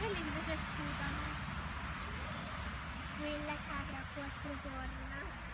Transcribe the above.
quelli invece sputano. Quella capra a quattro corna.